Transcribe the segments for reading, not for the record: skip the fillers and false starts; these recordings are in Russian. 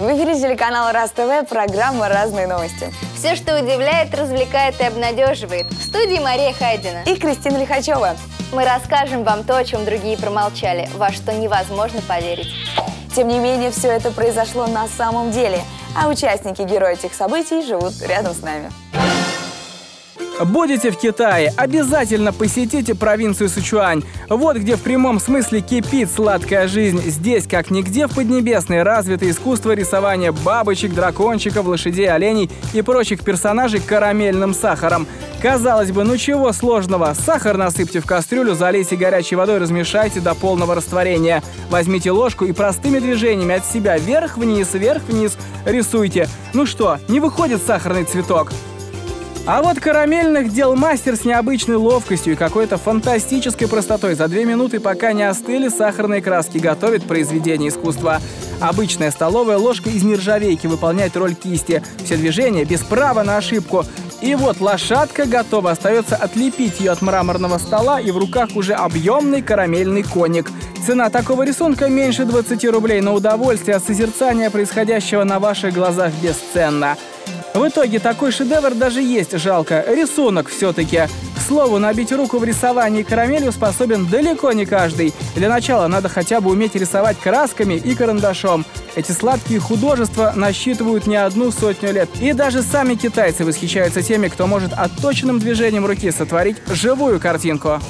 В эфире телеканала РАЗ-ТВ, программа «Разные новости». Все, что удивляет, развлекает и обнадеживает. В студии Мария Хайдина и Кристина Лихачева. Мы расскажем вам то, о чем другие промолчали, во что невозможно поверить. Тем не менее, все это произошло на самом деле, а участники, герои этих событий живут рядом с нами. Будете в Китае, обязательно посетите провинцию Сычуань. Вот где в прямом смысле кипит сладкая жизнь. Здесь, как нигде в Поднебесной, развито искусство рисования бабочек, дракончиков, лошадей, оленей и прочих персонажей карамельным сахаром. Казалось бы, ну чего сложного? Сахар насыпьте в кастрюлю, залейте горячей водой, размешайте до полного растворения. Возьмите ложку и простыми движениями от себя вверх-вниз рисуйте. Ну что, не выходит сахарный цветок? А вот карамельных дел мастер с необычной ловкостью и какой-то фантастической простотой за 2 минуты, пока не остыли сахарные краски, готовит произведение искусства. Обычная столовая ложка из нержавейки выполняет роль кисти. Все движения без права на ошибку. И вот лошадка готова. Остается отлепить ее от мраморного стола, и в руках уже объемный карамельный коник. Цена такого рисунка меньше 20 рублей, но удовольствие от созерцания происходящего на ваших глазах бесценно. В итоге такой шедевр даже есть жалко. Рисунок все-таки. К слову, набить руку в рисовании карамелью способен далеко не каждый. Для начала надо хотя бы уметь рисовать красками и карандашом. Эти сладкие художества насчитывают не 100 лет. И даже сами китайцы восхищаются теми, кто может отточенным движением руки сотворить живую картинку.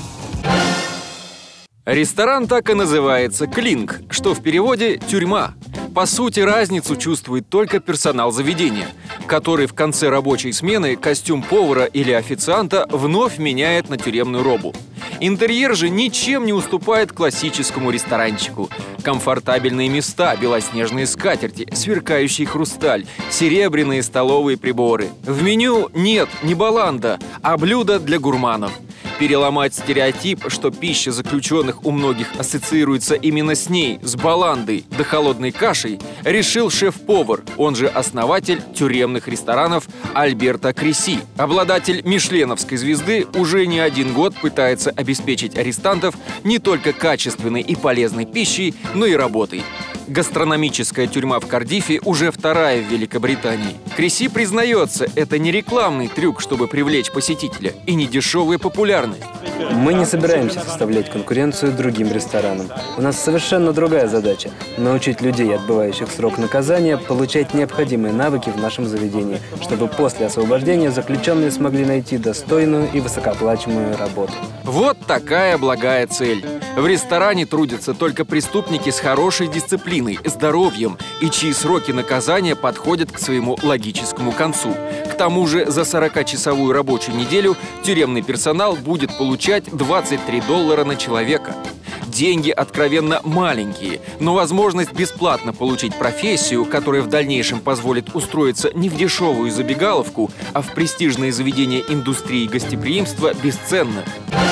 Ресторан так и называется «Клинк», что в переводе «тюрьма». По сути, разницу чувствует только персонал заведения, который в конце рабочей смены костюм повара или официанта вновь меняет на тюремную робу. Интерьер же ничем не уступает классическому ресторанчику. Комфортабельные места, белоснежные скатерти, сверкающий хрусталь, серебряные столовые приборы. В меню нет не баланда, а блюда для гурманов. Переломать стереотип, что пища заключенных у многих ассоциируется именно с ней, с баландой да холодной кашей, решил шеф-повар, он же основатель тюремных ресторанов Альберто Креси. Обладатель мишленовской звезды уже не 1 год пытается обеспечить арестантов не только качественной и полезной пищей, но и работой. Гастрономическая тюрьма в Кардифе уже 2-я в Великобритании. Креси признается, это не рекламный трюк, чтобы привлечь посетителя, и не дешевая популярность. Мы не собираемся составлять конкуренцию другим ресторанам. У нас совершенно другая задача – научить людей, отбывающих срок наказания, получать необходимые навыки в нашем заведении, чтобы после освобождения заключенные смогли найти достойную и высокооплачиваемую работу. Вот такая благая цель. В ресторане трудятся только преступники с хорошей дисциплиной, здоровьем и чьи сроки наказания подходят к своему логическому концу. К тому же за 40-часовую рабочую неделю тюремный персонал будет получать $23 на человека. Деньги откровенно маленькие, но возможность бесплатно получить профессию, которая в дальнейшем позволит устроиться не в дешевую забегаловку, а в престижное заведение индустрии гостеприимства, бесценна.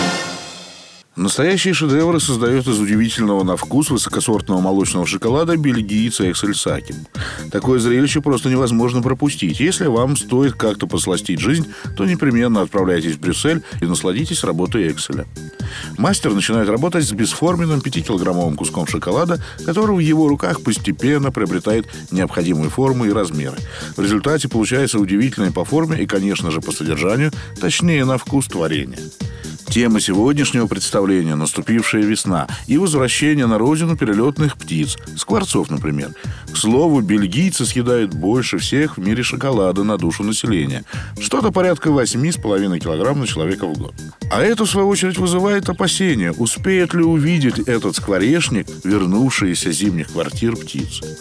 Настоящие шедевры создает из удивительного на вкус высокосортного молочного шоколада бельгиец Эксель Саки. Такое зрелище просто невозможно пропустить. Если вам стоит как-то посластить жизнь, то непременно отправляйтесь в Брюссель и насладитесь работой Экселя. Мастер начинает работать с бесформенным 5-килограммовым куском шоколада, который в его руках постепенно приобретает необходимые формы и размеры. В результате получается удивительное по форме и, конечно же, по содержанию, точнее на вкус творение. Тема сегодняшнего представления – наступившая весна и возвращение на родину перелетных птиц, скворцов, например. К слову, бельгийцы съедают больше всех в мире шоколада на душу населения. Что-то порядка 8,5 килограмм на человека в год. А это, в свою очередь, вызывает опасения, успеет ли увидеть этот скворечник вернувшиеся с зимних квартир птицы.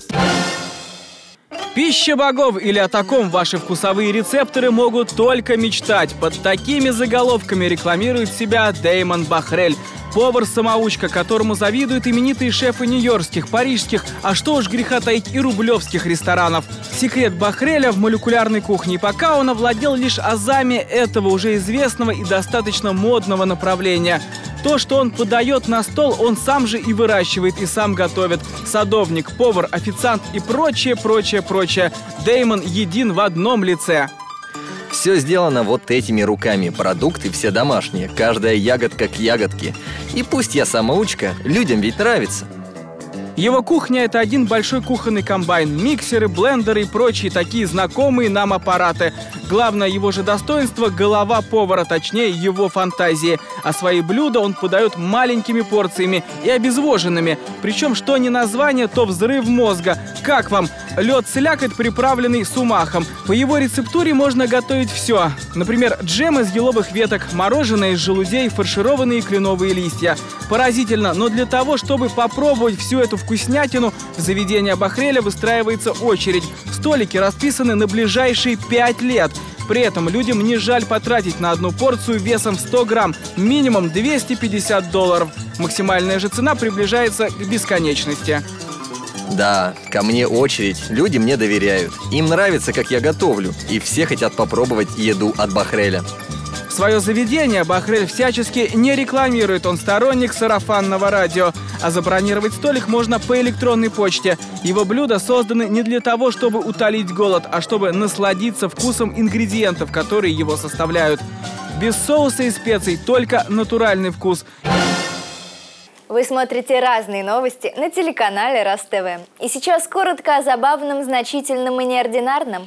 Пища богов или о таком ваши вкусовые рецепторы могут только мечтать. Под такими заголовками рекламирует себя Дэймон Бахрель. Повар-самоучка, которому завидуют именитые шефы нью-йоркских, парижских, а что уж греха таить, и рублевских ресторанов. Секрет Бахреля в молекулярной кухне. Пока он овладел лишь азами этого уже известного и достаточно модного направления. То, что он подает на стол, он сам же и выращивает, и сам готовит. Садовник, повар, официант и прочее. Дэймон един в одном лице. Все сделано вот этими руками, продукты все домашние, каждая ягодка к ягодке. И пусть я самоучка, людям ведь нравится. Его кухня – это один большой кухонный комбайн, миксеры, блендеры и прочие такие знакомые нам аппараты. Главное его же достоинство – голова повара, точнее его фантазии. А свои блюда он подает маленькими порциями и обезвоженными. Причем, что не название, то взрыв мозга. Как вам? Лед слякоть, приправленный сумахом. По его рецептуре можно готовить все. Например, джем из еловых веток, мороженое из желудей, фаршированные кленовые листья. Поразительно, но для того, чтобы попробовать всю эту вкуснятину, в заведении Бахреля выстраивается очередь. Столики расписаны на ближайшие 5 лет. При этом людям не жаль потратить на одну порцию весом в 100 грамм, минимум $250. Максимальная же цена приближается к бесконечности. Да, ко мне очередь, люди мне доверяют. Им нравится, как я готовлю, и все хотят попробовать еду от Бахреля. Свое заведение Бахрель всячески не рекламирует, он сторонник сарафанного радио. А забронировать столик можно по электронной почте. Его блюда созданы не для того, чтобы утолить голод, а чтобы насладиться вкусом ингредиентов, которые его составляют. Без соуса и специй, только натуральный вкус. Вы смотрите разные новости на телеканале РАС-ТВ. И сейчас коротко о забавном, значительном и неординарном.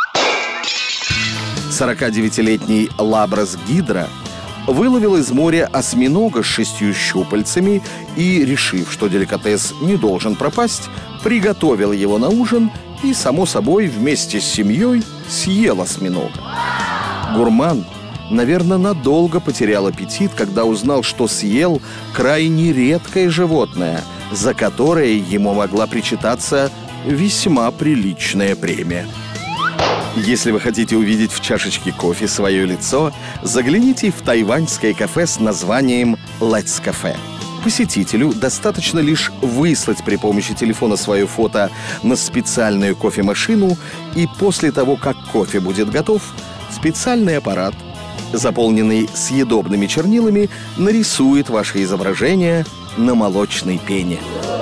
49-летний Лабрас Гидра выловил из моря осьминога с 6 щупальцами и, решив, что деликатес не должен пропасть, приготовил его на ужин и, само собой, вместе с семьей съел осьминога. Гурман, наверное, надолго потерял аппетит, когда узнал, что съел крайне редкое животное, за которое ему могла причитаться весьма приличная премия. Если вы хотите увидеть в чашечке кофе свое лицо, загляните в тайваньское кафе с названием «Let's Cafe». Посетителю достаточно лишь выслать при помощи телефона свое фото на специальную кофемашину, и после того, как кофе будет готов, специальный аппарат, заполненный съедобными чернилами, нарисует ваше изображение на молочной пене.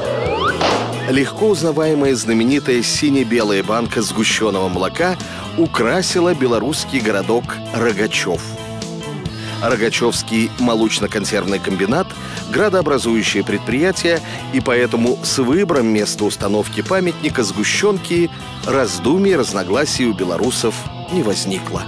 Легко узнаваемая знаменитая сине-белая банка сгущенного молока украсила белорусский городок Рогачев. Рогачевский молочно-консервный комбинат – градообразующее предприятие, и поэтому с выбором места установки памятника сгущенки раздумий и разногласий у белорусов не возникло.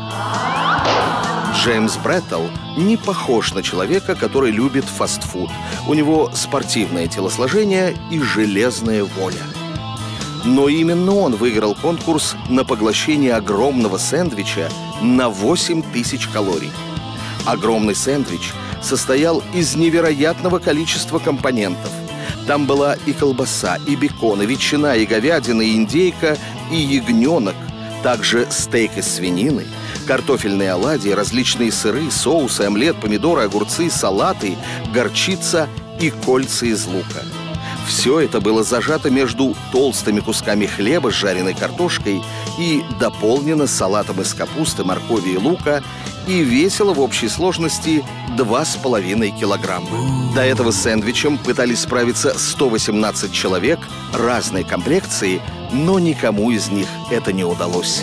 Джеймс Бреттл не похож на человека, который любит фастфуд. У него спортивное телосложение и железная воля. Но именно он выиграл конкурс на поглощение огромного сэндвича на 8000 калорий. Огромный сэндвич состоял из невероятного количества компонентов. Там была и колбаса, и бекон, и ветчина, и говядина, и индейка, и ягненок, также стейк из свинины, картофельные оладьи, различные сыры, соусы, омлет, помидоры, огурцы, салаты, горчица и кольца из лука. Все это было зажато между толстыми кусками хлеба с жареной картошкой и дополнено салатом из капусты, моркови и лука, и весило в общей сложности 2,5 килограмма. До этого с сэндвичем пытались справиться 118 человек разной комплекции, но никому из них это не удалось.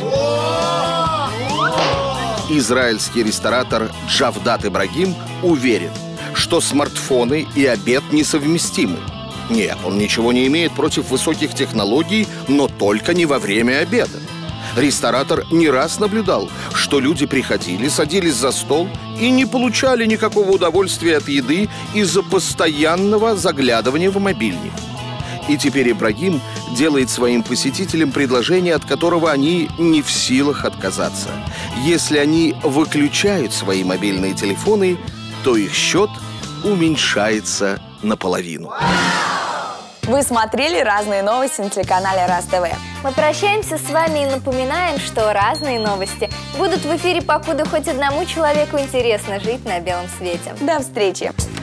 Израильский ресторатор Джавдат Ибрагим уверен, что смартфоны и обед несовместимы. Нет, он ничего не имеет против высоких технологий, но только не во время обеда. Ресторатор не раз наблюдал, что люди приходили, садились за стол и не получали никакого удовольствия от еды из-за постоянного заглядывания в мобильник. И теперь Ибрагим делает своим посетителям предложение, от которого они не в силах отказаться. Если они выключают свои мобильные телефоны, то их счет уменьшается наполовину. Вы смотрели разные новости на телеканале РАС-ТВ. Мы прощаемся с вами и напоминаем, что разные новости будут в эфире, покуда хоть одному человеку интересно жить на белом свете. До встречи!